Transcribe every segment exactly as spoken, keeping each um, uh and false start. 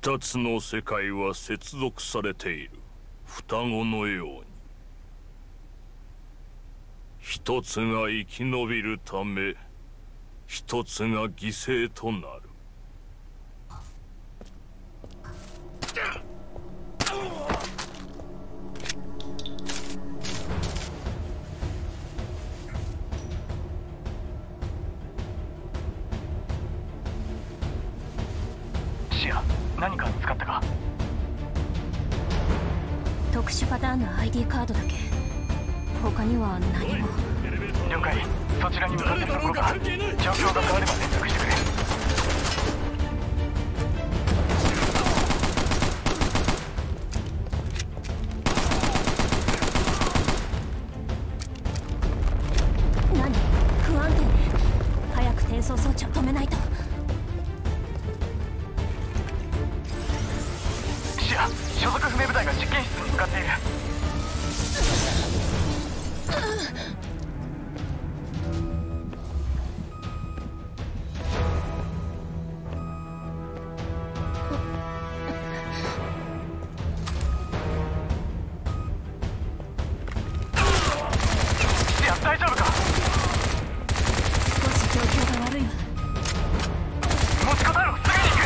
二つの世界は接続されている双子のように。一つが生き延びるため一つが犠牲となる。 シア、何か見つかったか？ 特殊パターンの アイディー カードだけ。他には何も。 了解。そちらに向かってるところか。状況が変われば連絡してくれ。 何？不安定ね。早く転送装置を止めないと。 シア、所属不明部隊が実験室に向かっている。大丈夫か？ 少し状況が悪いわ。 持ちこたえろ、すぐに行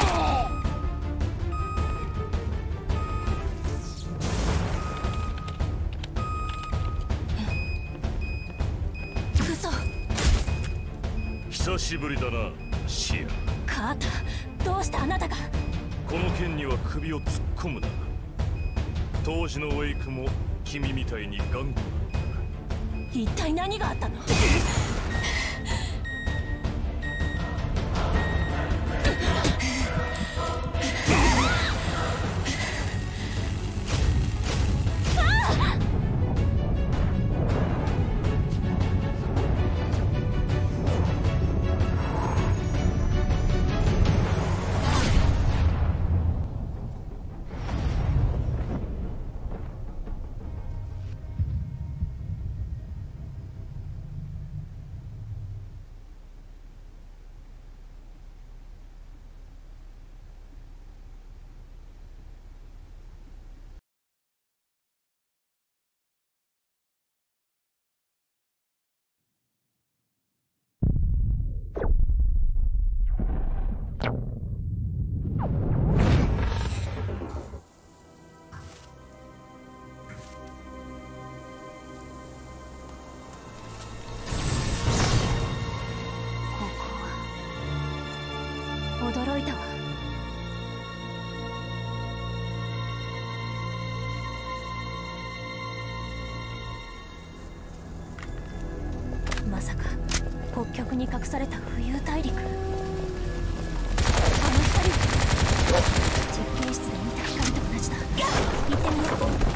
く。嘘。 久しぶりだな、シア。 カーター、どうしてあなたが？ この件には首を突っ込むな。当時のウェイクも君みたいに頑固だった。 一体何があったの？驚いたわ。まさか北極に隠された浮遊大陸。あの二人、実験室で見た光と同じだ。行ってみよう。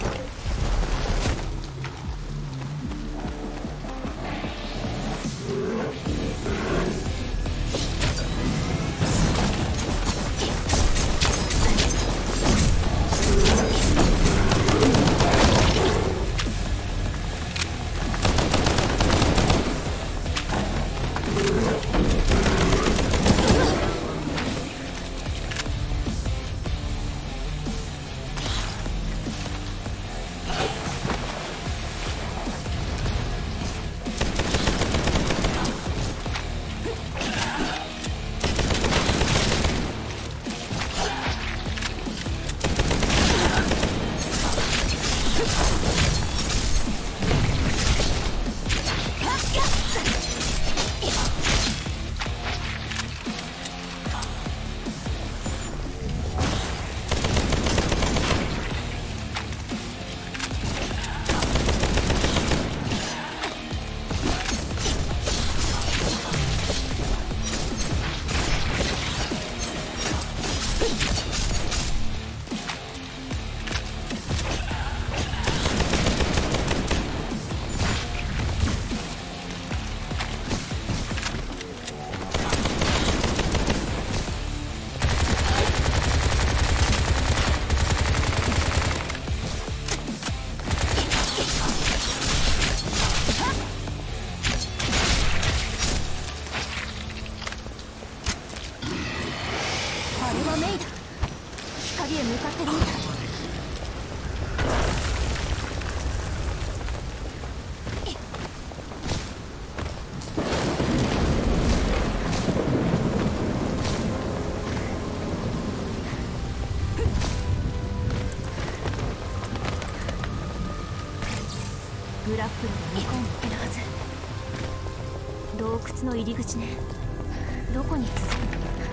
ラップルが向こうに行けるはず。洞窟の入り口ね。どこに続くの？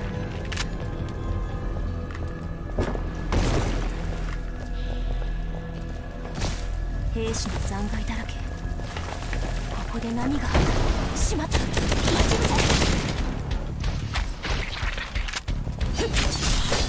兵士の残骸だらけ。ここで何があった？しまった。待ち伏せ。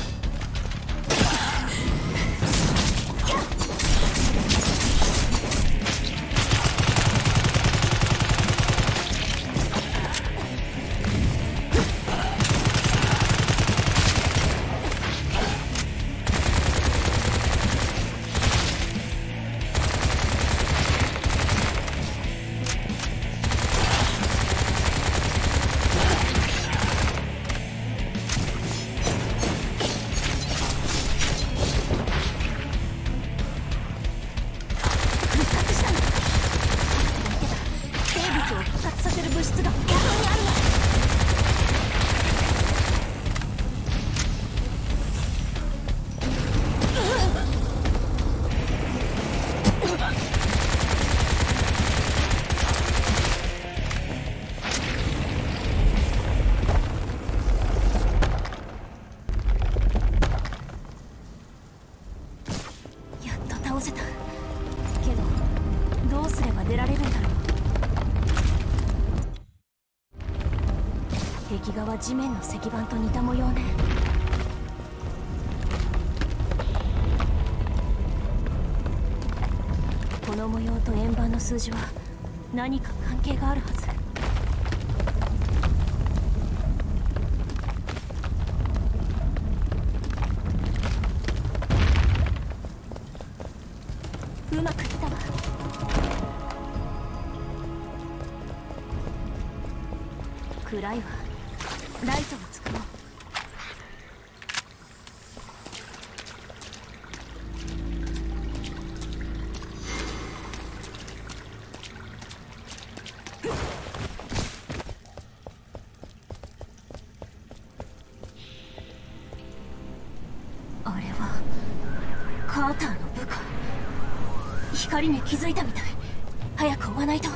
壁画は地面の石板と似た模様ね。この模様と円盤の数字は何か関係があるはず。うまくいったわ。暗いわ。ライトを使おう。あれはカーターの部下。光に気づいたみたい。早く追わないと。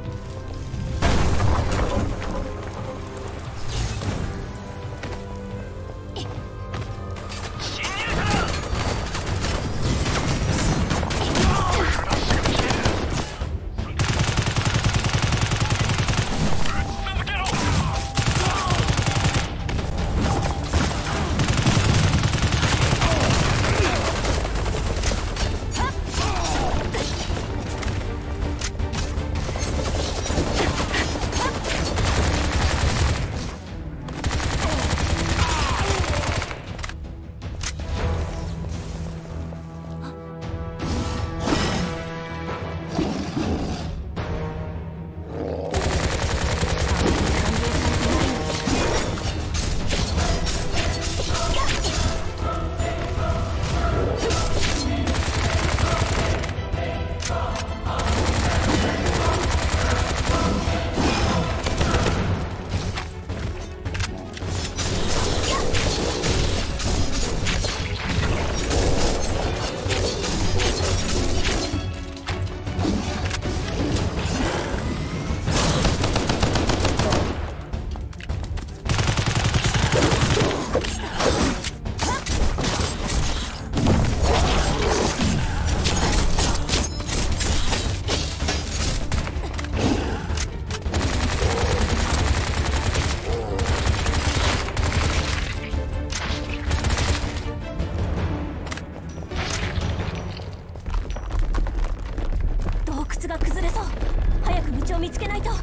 が崩れそう。早く道を見つけないと。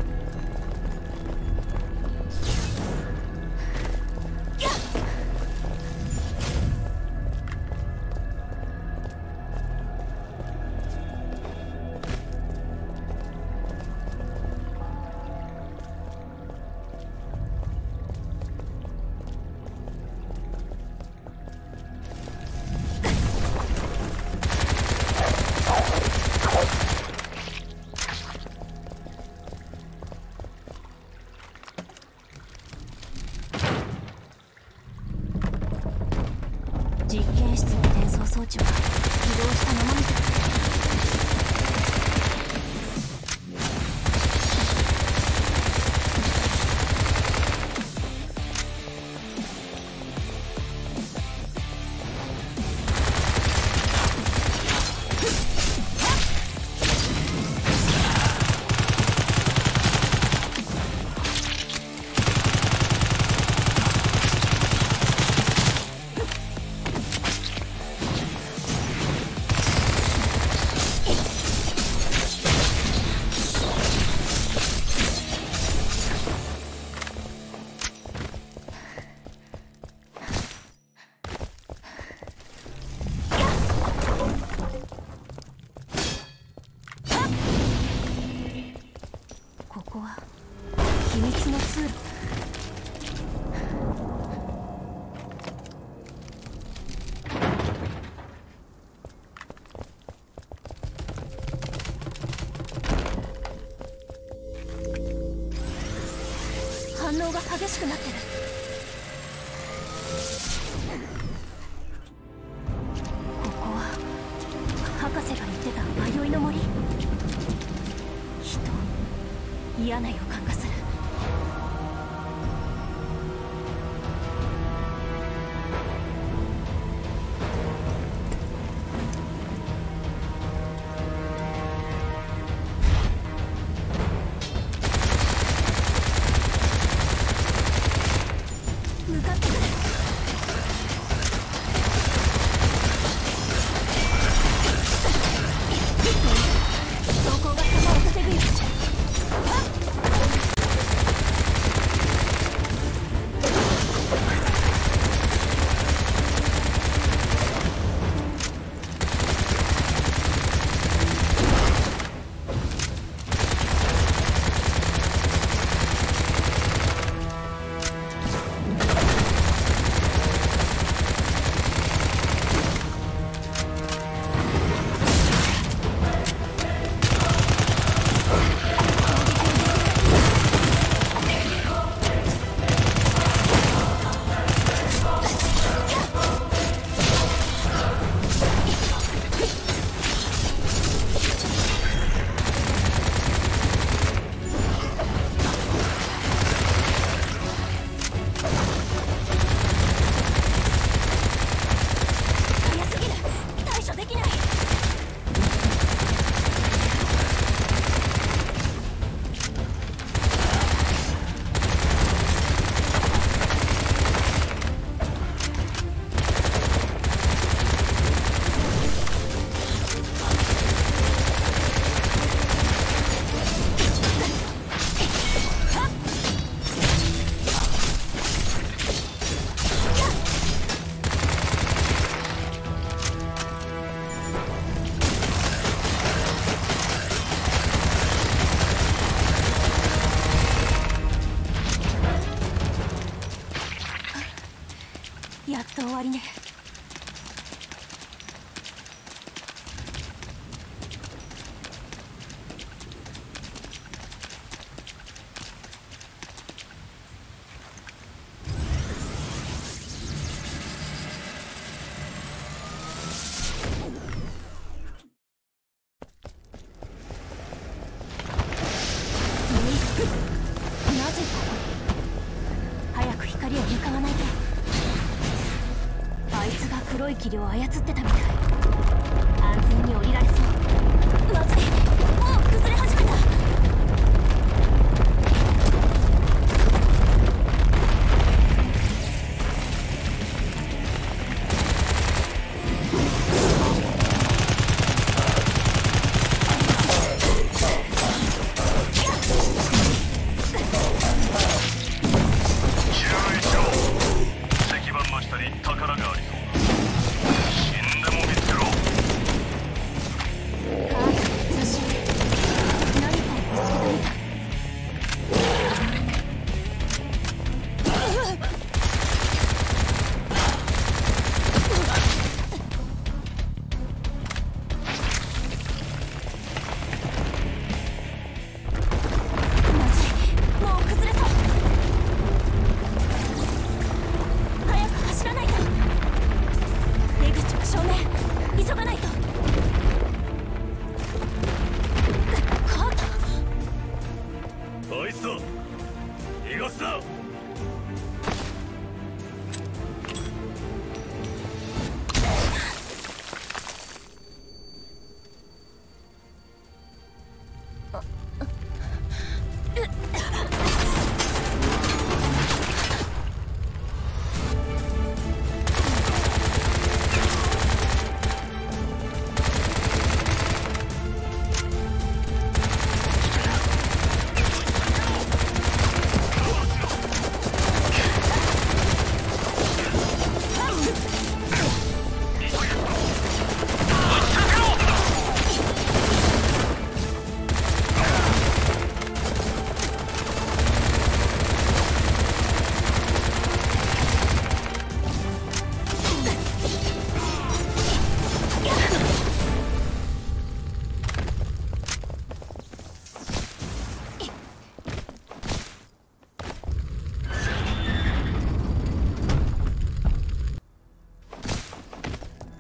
実験室の転送装置は起動したままみたい。 こは秘密の通路。反応が激しくなってる。ここは博士が言ってた迷いの森。人、嫌な予感がする。向かってくる。走行が弾を稼ぐよ。やっと終わりね。なぜここに？早く光を向かわないと。あいつが黒い霧を操ってたみたい。安全に降りられそう。まずい、もう崩れ始めた。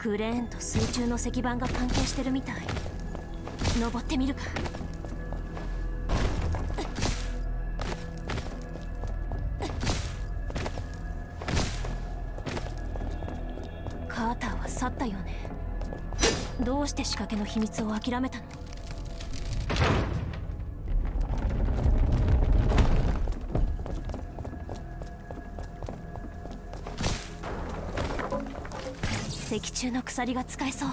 クレーンと水中の石板が関係してるみたい。登ってみるか。カーターは去ったよね。どうして仕掛けの秘密を諦めたの？石中の鎖が使えそう。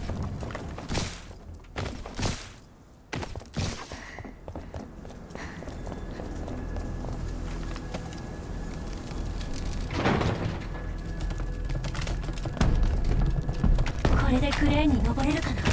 これでクレーンに登れるかな。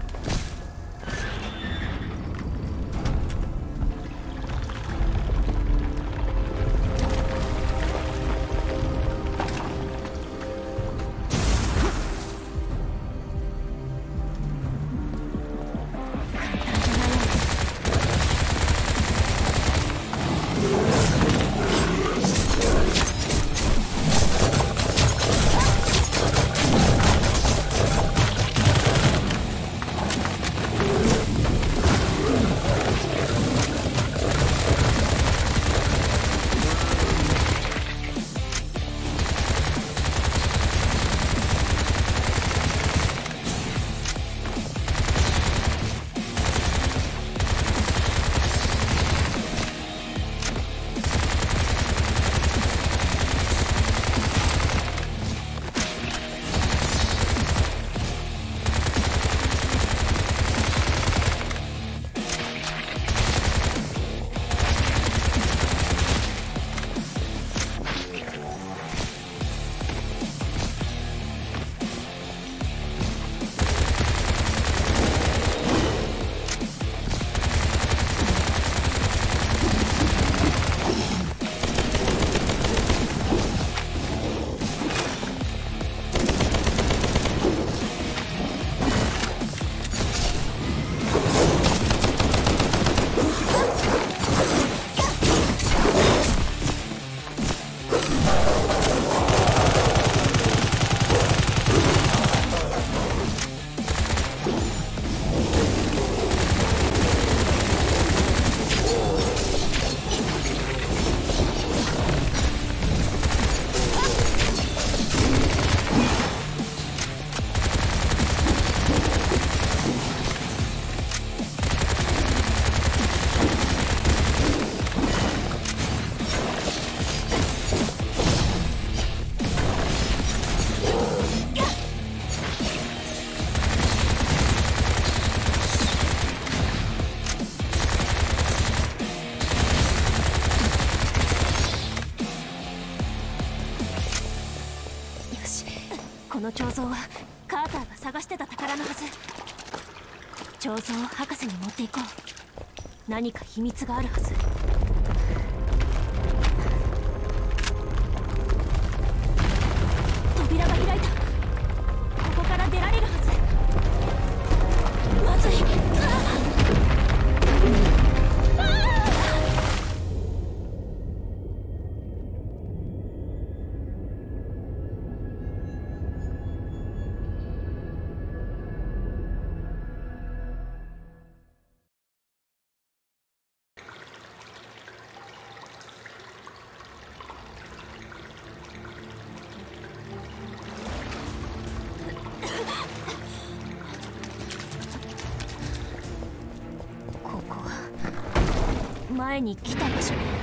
この彫像はカーターが探してた宝のはず。彫像を博士に持っていこう。何か秘密があるはず。扉が開いた。ここから出られるはず。まずい。ああ！前に来た場所ね。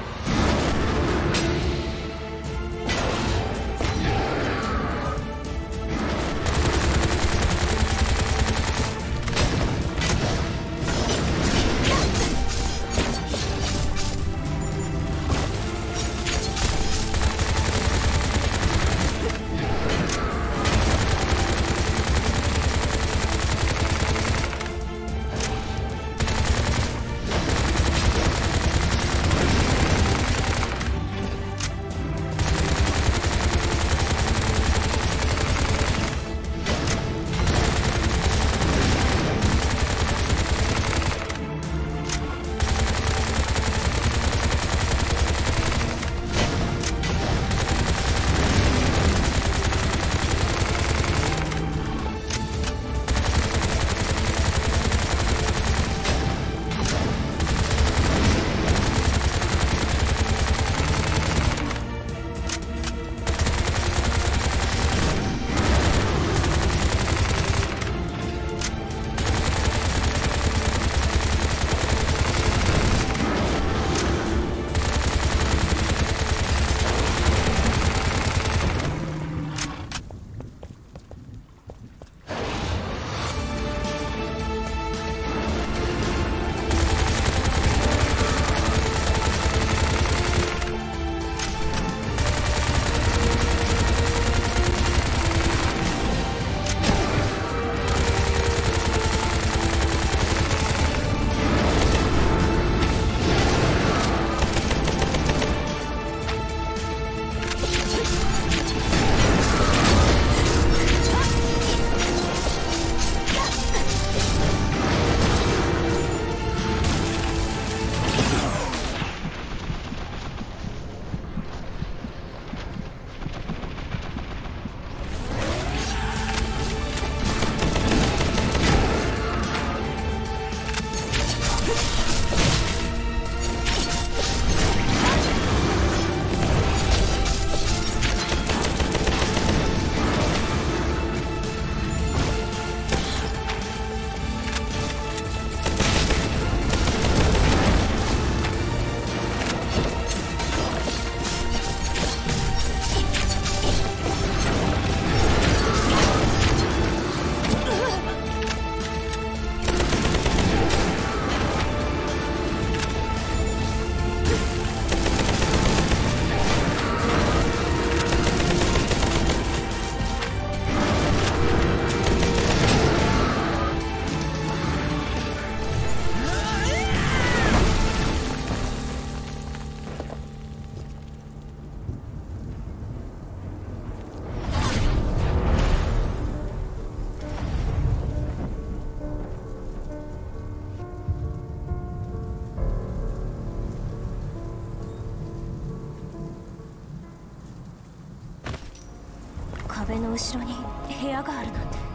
後ろに部屋があるなんて。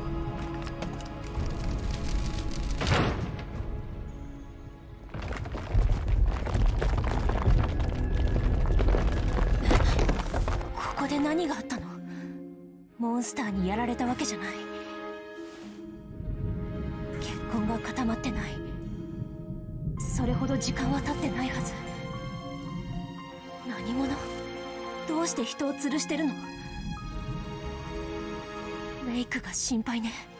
ここで何があったの？モンスターにやられたわけじゃない。血痕が固まってない。それほど時間は経ってないはず。何者？どうして人を吊るしてるの？ウェイクが心配ね。